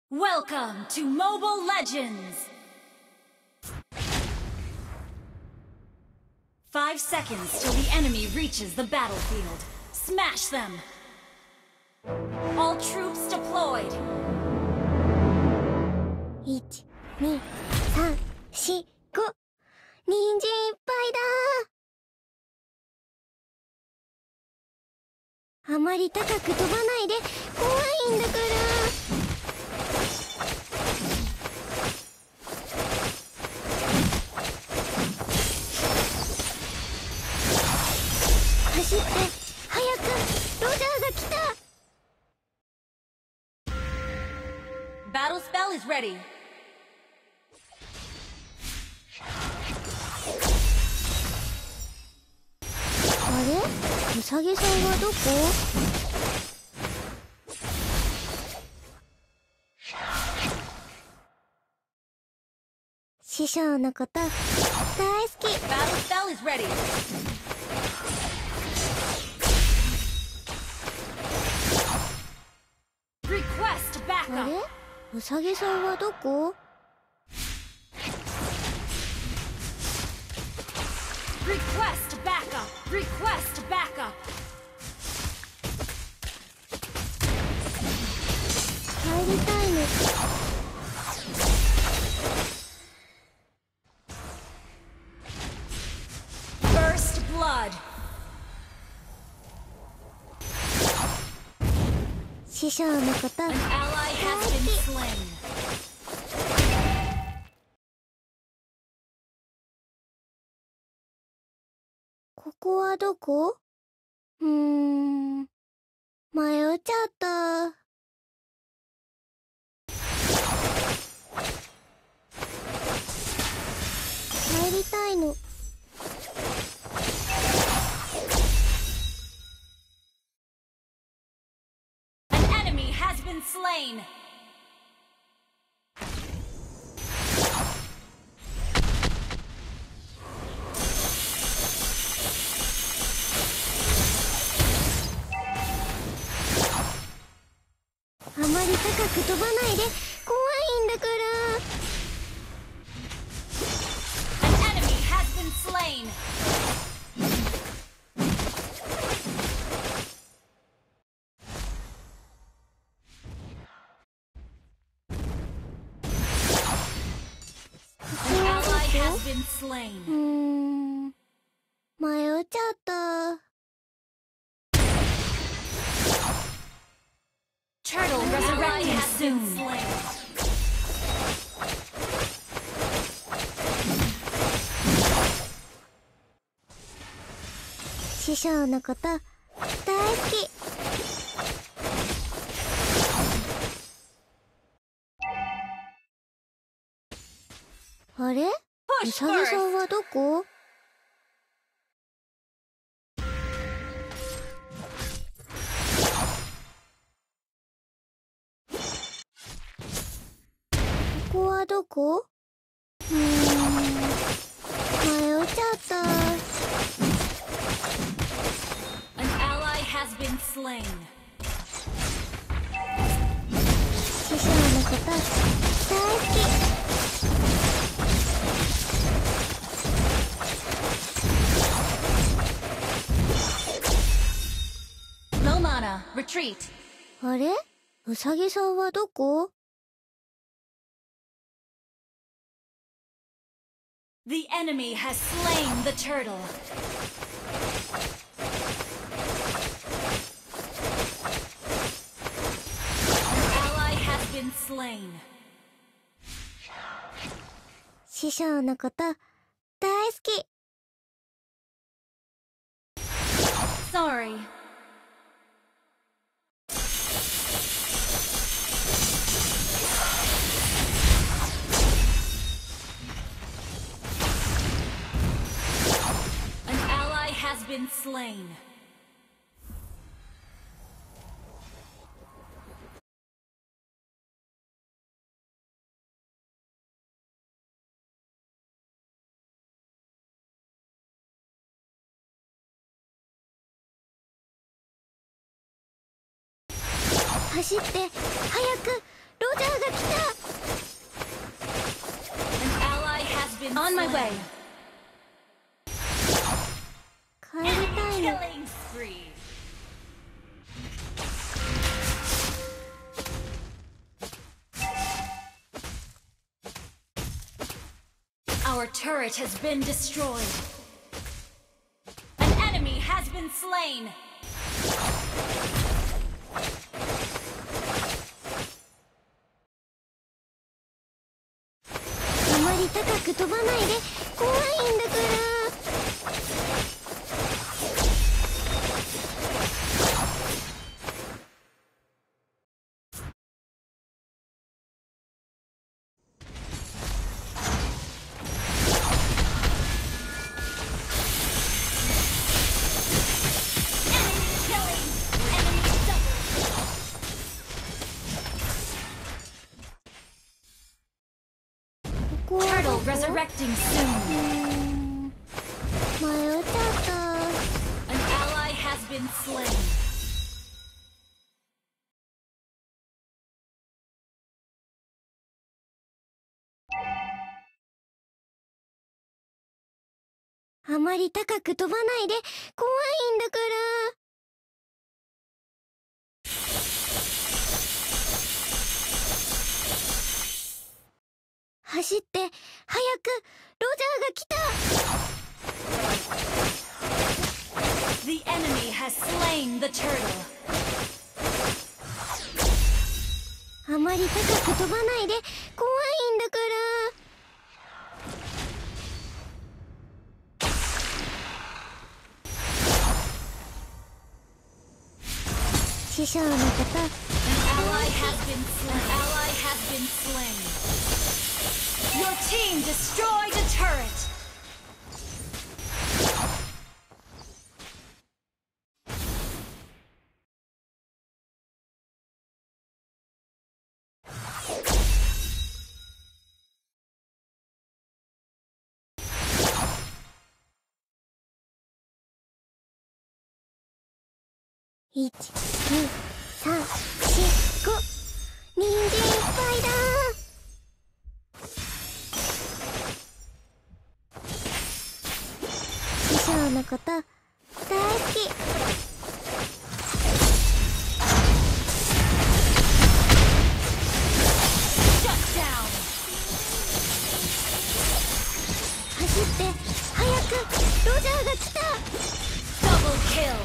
Welcome to Mobile Legends! 5 seconds till the enemy reaches the battlefield. Smash them! All troops deployed! 1、2、3、4、5。人参いっぱいだ。あまり高く飛ばないで、怖いんだから。走って、早く、ロジャーが来た。 Battle spell is ready. あれ？ウサギさんはどこ？師匠のこと大好き。 Battle spell is ready. あれ？ウサギさんはどこ ？Request backup! Request backup! 帰りたいの。 First blood! 師匠のこと An ally has been slain. ここはどこ？迷っちゃった。帰りたいの。 An enemy has been slain. あまり高く飛ばないで、怖いんだから。 An enemy has been slain. 迷っちゃった。 Turtle resurrecting soon. 師匠のこと大好き。あれ？ウサギさんはどこ？ここはどこ？迷っちゃった。 An ally has been slain. 師匠のこと大好き。 No mana, retreat. あれ？ウサギさんはどこ？ The enemy has slain the turtle. An ally has been slain. 師匠のこと大好き。 Sorry. Has been slain. 走って早くロジャーが来た。 An ally has been On my way. 帰りたいの。 Killing spree. Our turret has been destroyed. An enemy has been slain. あまり高く飛ばないで、怖いんだから。 Turtle resurrecting soon. 迷っちゃった。 An ally has been slain. あまり高く飛ばないで、怖いんだから。走って、早く、ロジャーが来た。 The enemy has slain the turtle. あまり高く飛ばないで、怖いんだから。師匠のこと、 An ally has been slain. An ally has been slain. Your team destroyed a turret. ?1、2、3、4、5。人参いっぱいだ。師匠のこと大好き。 Shut down. 走って早く、ロジャーが来た。 Double kill.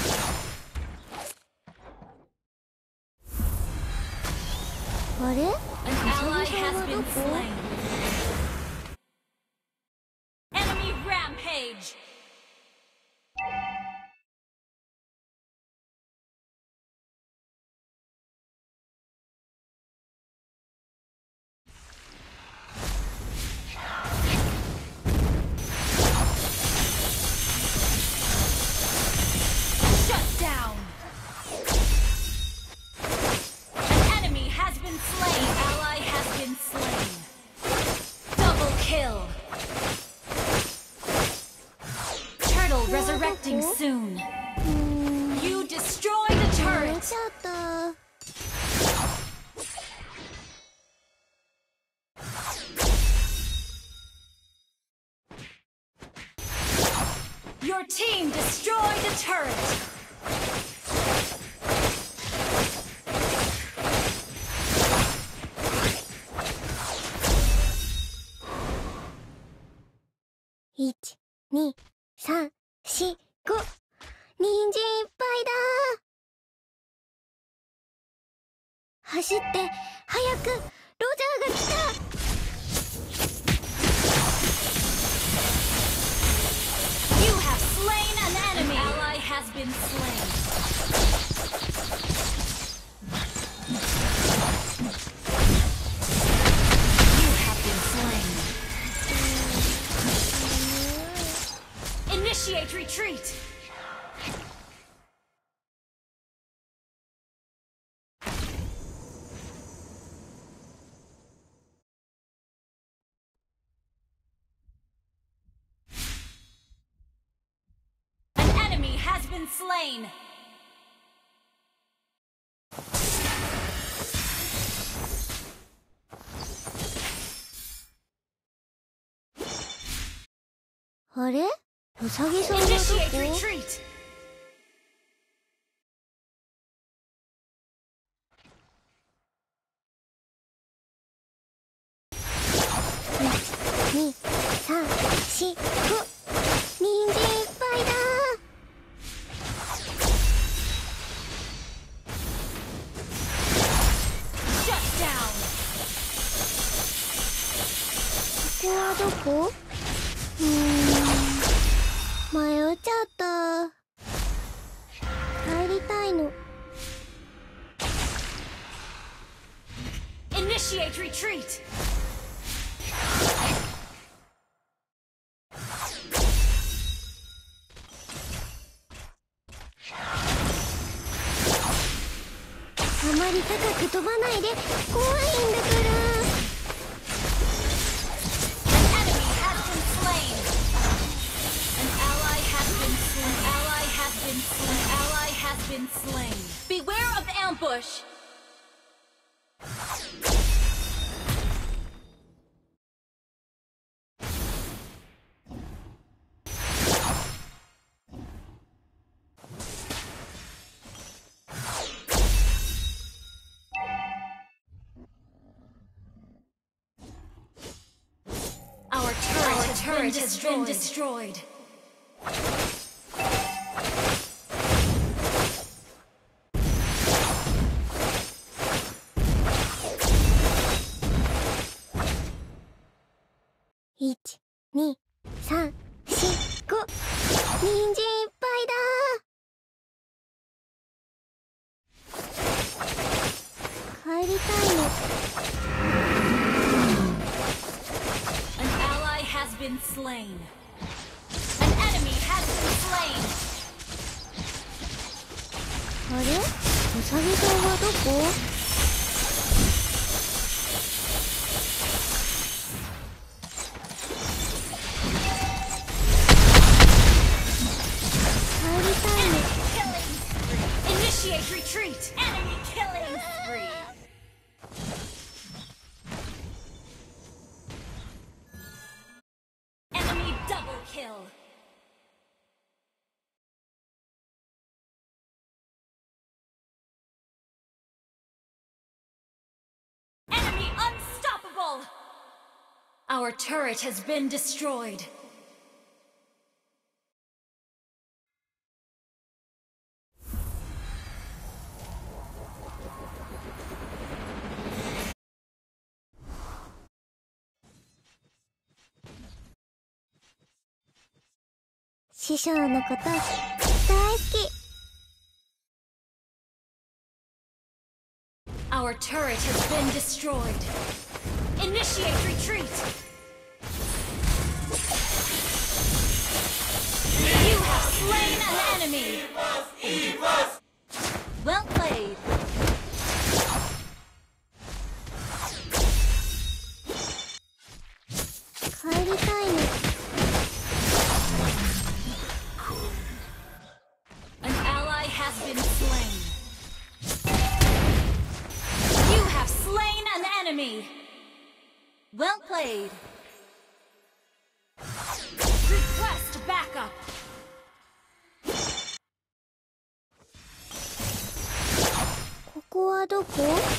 あれ？ An ally has been slain. Enemy rampage. Shut down. An enemy has been slain. An ally has been slain. Double kill. Turtle resurrecting soon. You destroyed a 迷っ turret. ちゃった。 Your team destroyed a turret. ?1、2、3、4、5。人参いっぱいだ。走って、早く、ロジャーが来た。 You have slain an enemy. An ally has been slain. You have been slain. Initiate retreat. Has been slain. あれ？ウサギさんはど Initiate こ？ retreat. 2、3、4、5。人参いっぱいだ。 Shut down. ここはどこ？迷っちゃった。帰りたいの。 Initiate retreat. あまり高く飛ばないで、怖いんだから。 An enemy has been slain. An ally has been slain. An ally has been slain. An ally has been slain. Beware of ambush. Our turret has been destroyed. $1、2、3、4、5。人参いっぱいだ。帰りたいの。 An ally has been slain. An enemy has been slain. あれ？ウサギさんはどこ？帰りたいの。 Initiate retreat. Enemy killing spree. Enemy double kill. Enemy unstoppable. Our turret has been destroyed. .師匠のこと大好き。 Our turret has been destroyed. Initiate retreat. You have slain an enemy. Well played. .帰りたいの。 An ally has been slain. You have slain an enemy. Well played. Request backup. ここはどこ？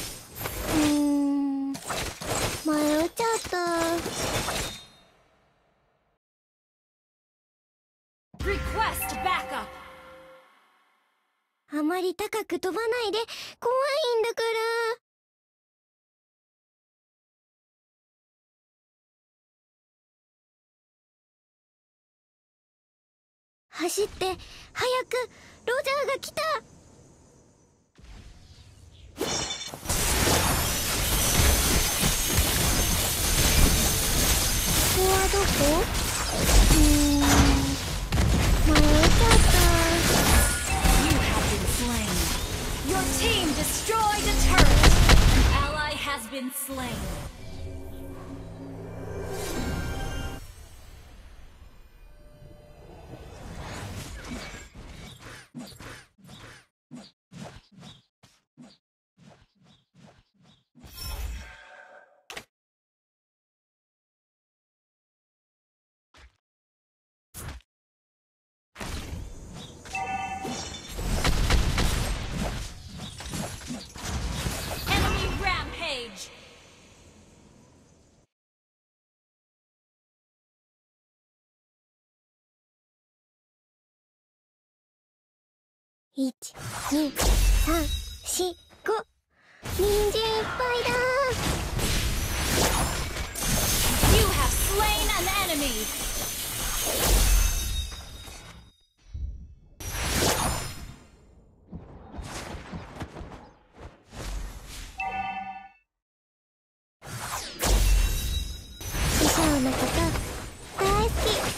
迷っちゃった。 Request backup. あまり高く飛ばないで、怖いんだから。走って早く。ロジャーが来た。ここはどこ？迷っちゃった。 You have been slain. Your team destroyed a turret. An ally has been slain. 12345人参いっぱいだ。 You have slain an enemy. 師匠のこと大好き。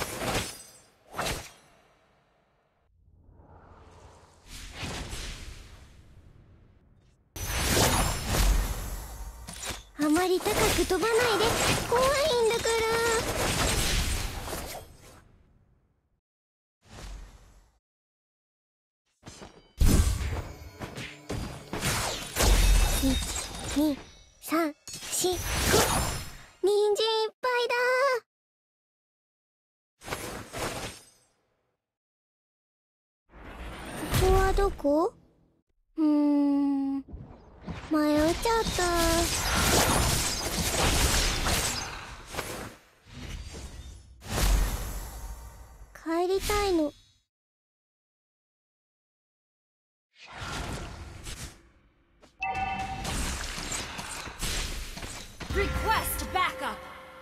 あまり高く飛ばないで、怖いんだから。12345人参いっぱいだ。ここはどこ？迷っちゃった。帰りたいの。 Request backup.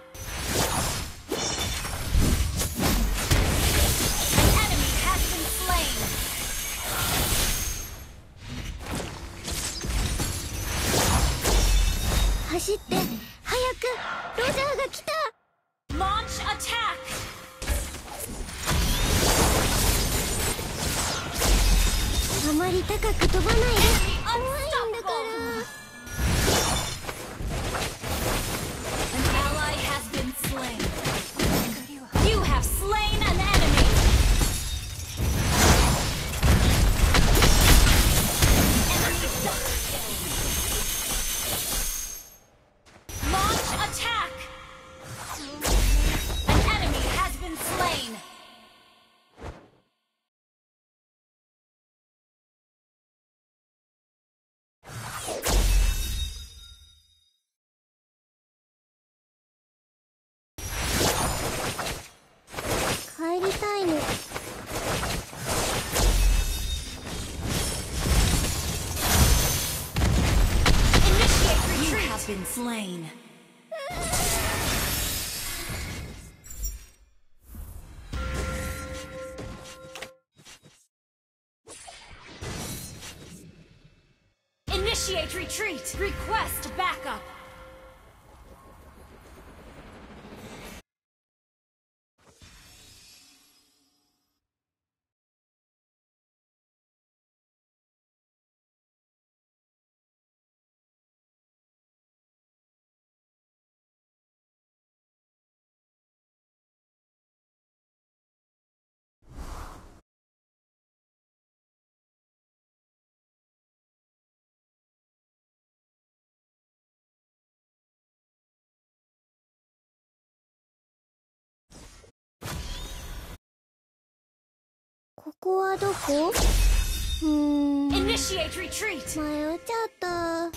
An enemy has been slain. 走って早く。ロジャーが来た。 Launch attack. あまり高く飛ばないで。 Enemy 怖いんだから。 An ally has been slain. You have slain an enemy. Enemy double kill. Launch attack. An enemy has been slain. 帰りたいの。 Initiate retreat. You have been slain. Initiate retreat. Request backup. ここはどこ？ Initiate retreat. 迷っちゃった。 An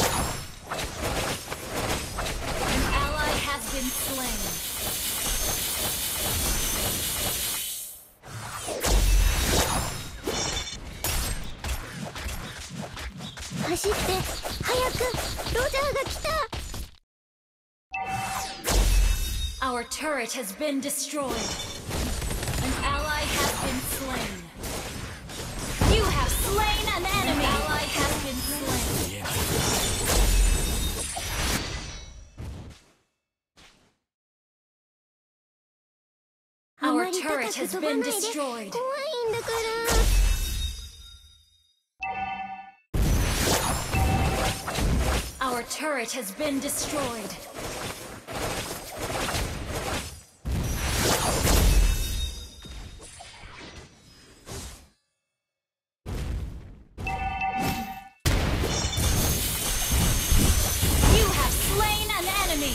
ally has been slain. 走って早く。ロジャーが来た。 Our turret has been destroyed. An ally has been slain. You have slain an enemy. An ally has been slain. Our turret has been destroyed. 怖いんだから。 Our turret has been destroyed. You have slain an enemy.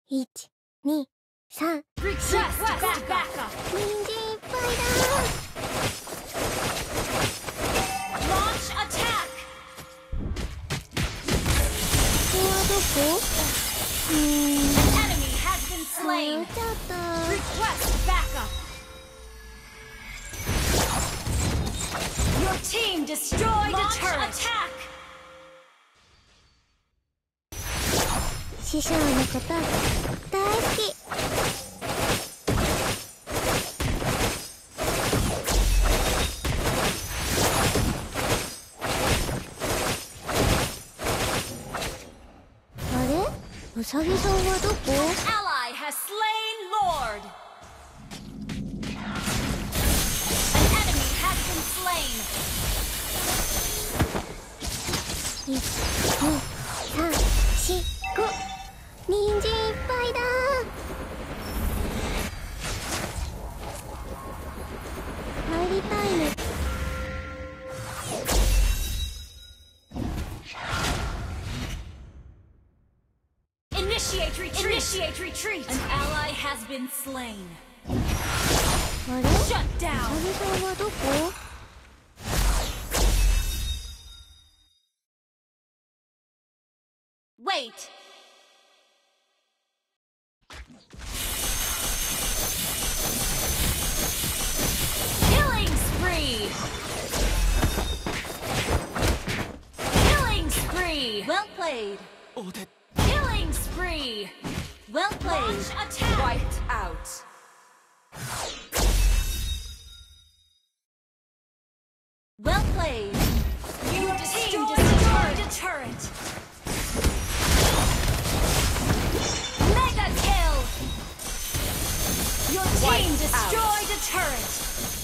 1、2、3。 Request backup. 人参いっぱいだ。 Launch attack. ここはどこ？ An enemy has been 迷 slain. っちゃった。 Request backup. Your team destroyed a turret. Attack. 師匠のこと大好き。あれ？うさぎさんはどこ？ Ally has slain Lord. An enemy has been slain. 1、2、3、4、5。人参いっぱいだ。入りたいね。 Initiate retreat. Initiate retreat. An ally has been slain. あれ？ Shut う down. さぎさんはどこ？ Wait. Killing spree. Killing spree. Well played. Killing spree. Well played. Launch attack. Wiped out. Well played. Your team destroyed a turret. Mega kill. Your team destroyed a turret.